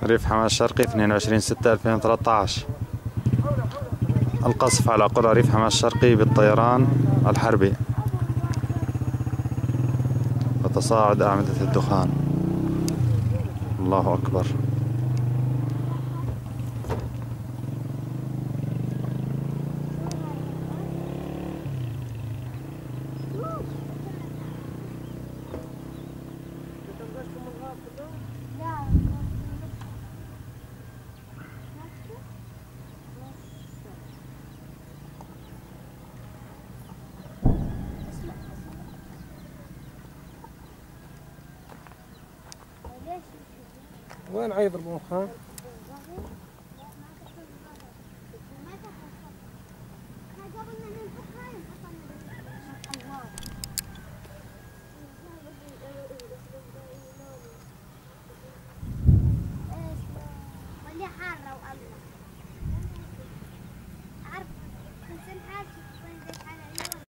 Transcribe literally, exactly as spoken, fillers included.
ريف حماة الشرقي اثنين وعشرين ستة ألفين وثلاثة عشر. القصف على قرى ريف حماة الشرقي بالطيران الحربي وتصاعد أعمدة الدخان. الله أكبر. وين عيد المخان؟ واللي حارة والله